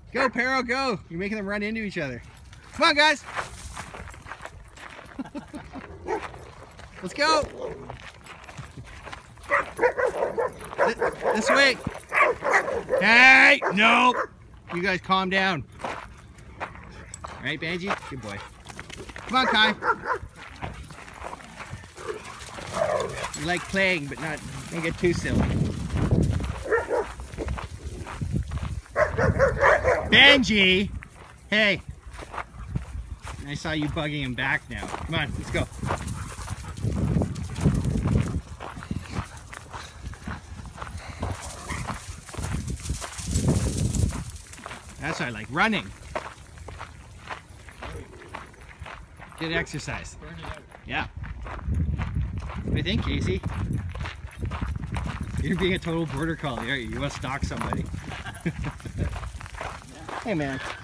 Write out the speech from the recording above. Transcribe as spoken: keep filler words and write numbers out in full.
Go, Perro, go. You're making them run into each other. Come on, guys. Let's go. This way. Hey, no. You guys calm down. All right, Benji? Good boy. Come on, Kai. You like playing, but not, don't get too silly. Benji! Hey! I saw you bugging him back now. Come on, let's go. That's why I like running. Good exercise. Yeah. What do you think, Kasey? You're being a total border collie, aren't you? You want to stalk somebody. Hey, man.